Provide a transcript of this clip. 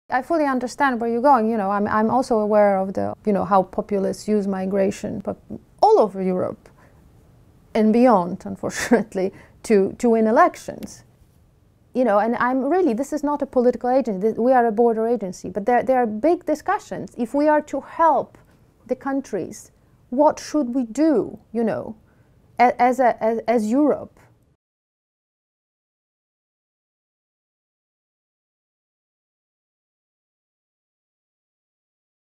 I fully understand where you're going. You know, I'm also aware of the, you know, how populists use migration, but all over Europe and beyond, unfortunately, to win elections. You know, and I'm really, this is not a political agency. We are a border agency, but there are big discussions. If we are to help the countries, what should we do? You know, as Europe?